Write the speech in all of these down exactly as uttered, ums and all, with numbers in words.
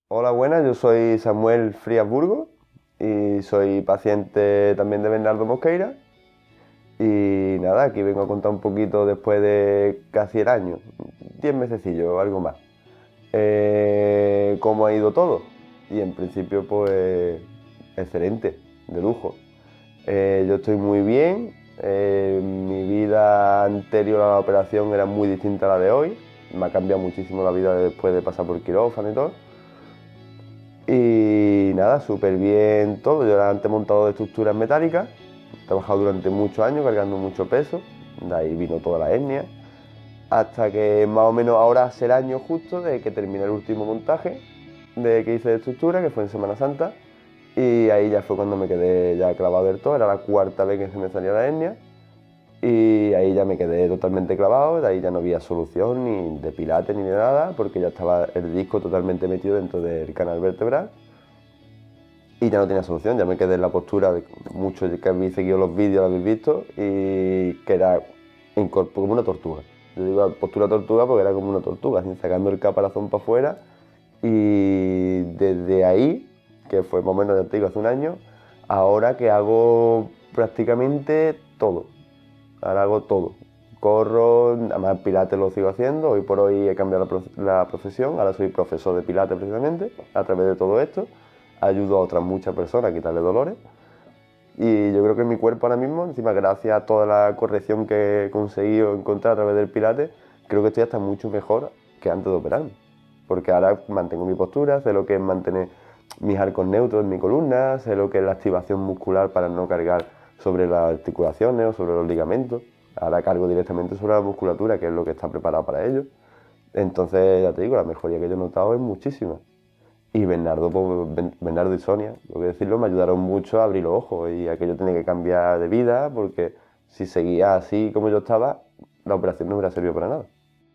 Hola, buenas, yo soy Samuel Frías Burgos y soy paciente también de Bernardo Mosqueira. Y nada, aquí vengo a contar un poquito después de casi el año, diez mesecillos o algo más, eh, cómo ha ido todo. Y en principio, pues, excelente, de lujo. Eh, yo estoy muy bien, eh, mi vida anterior a la operación era muy distinta a la de hoy, me ha cambiado muchísimo la vida después de pasar por quirófano y todo. Y nada, súper bien todo. Yo era antes montado de estructuras metálicas, he trabajado durante muchos años cargando mucho peso, de ahí vino toda la hernia, hasta que más o menos ahora hace el año justo de que terminé el último montaje de que hice de estructura, que fue en Semana Santa, y ahí ya fue cuando me quedé ya clavado del todo, era la cuarta vez que se me salía la hernia, y ahí ya me quedé totalmente clavado, de ahí ya no había solución ni de pilates ni de nada, porque ya estaba el disco totalmente metido dentro del canal vertebral. Y ya no tenía solución, ya me quedé en la postura de muchos que habéis seguido los vídeos, lo habéis visto, y que era como una tortuga. Yo digo postura tortuga porque era como una tortuga, así, sacando el caparazón para afuera. Y desde ahí, que fue más o menos, ya te digo, hace un año, ahora que hago prácticamente todo. Ahora hago todo. Corro, además pilates lo sigo haciendo, hoy por hoy he cambiado la, prof- la profesión, ahora soy profesor de pilates precisamente, a través de todo esto. Ayudo a otras muchas personas a quitarle dolores. Y yo creo que mi cuerpo ahora mismo, encima gracias a toda la corrección que he conseguido encontrar a través del pilates, creo que estoy hasta mucho mejor que antes de operarme. Porque ahora mantengo mi postura, sé lo que es mantener mis arcos neutros en mi columna, sé lo que es la activación muscular para no cargar sobre las articulaciones o sobre los ligamentos. Ahora cargo directamente sobre la musculatura, que es lo que está preparado para ello. Entonces, ya te digo, la mejoría que yo he notado es muchísima. Y Bernardo, pues, Bernardo y Sonia, lo que decirlo, me ayudaron mucho a abrir los ojos y a que yo tenía que cambiar de vida, porque si seguía así como yo estaba, la operación no me hubiera servido para nada.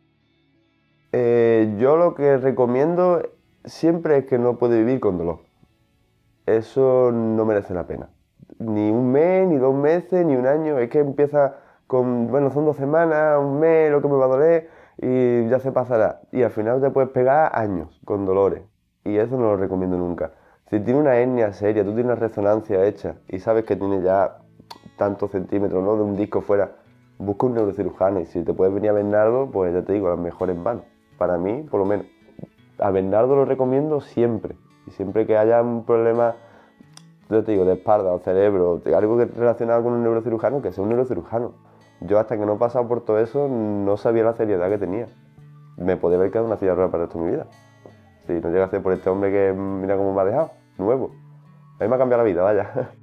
Eh, yo lo que recomiendo siempre es que no puede vivir con dolor. Eso no merece la pena. Ni un mes, ni dos meses, ni un año. Es que empieza con, bueno, son dos semanas, un mes, lo que me va a doler y ya se pasará. Y al final te puedes pegar años con dolores. Y eso no lo recomiendo nunca. Si tiene una hernia seria, tú tienes una resonancia hecha y sabes que tiene ya tantos centímetros, ¿no?, de un disco fuera, busca un neurocirujano y si te puedes venir a Bernardo, pues ya te digo, las mejores van. Para mí, por lo menos. A Bernardo lo recomiendo siempre. Y siempre que haya un problema, yo te digo, de espalda o cerebro, algo que relacionado con un neurocirujano, que sea un neurocirujano. Yo hasta que no he pasado por todo eso no sabía la seriedad que tenía. Me podía haber quedado en una silla de ruedas para el resto de mi vida. Si no llega a ser por este hombre que mira cómo me ha dejado, nuevo. A mí me ha cambiado la vida, vaya.